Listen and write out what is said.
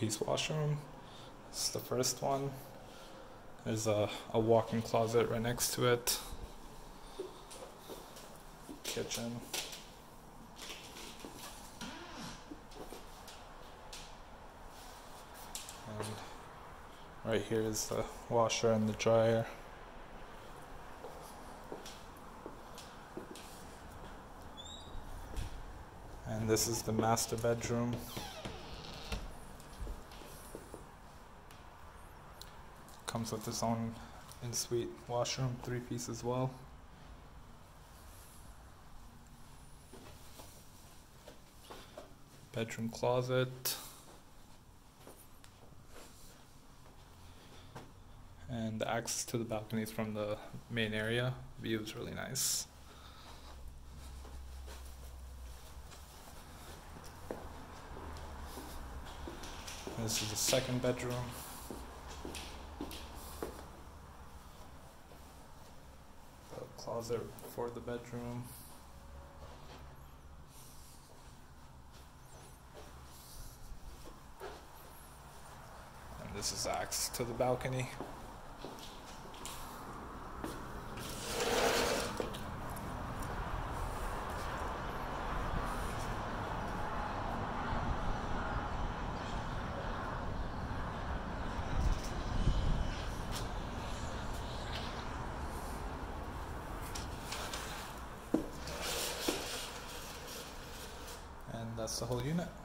three-piece washroom. This is the first one. There's a walk-in closet right next to it. Kitchen. And right here is the washer and the dryer. And this is the master bedroom. Comes with its own en-suite washroom, three-piece as well. Bedroom closet. And the access to the balconies from the main area. View is really nice. This is the second bedroom. The closet for the bedroom. And this is access to the balcony. And that's the whole unit.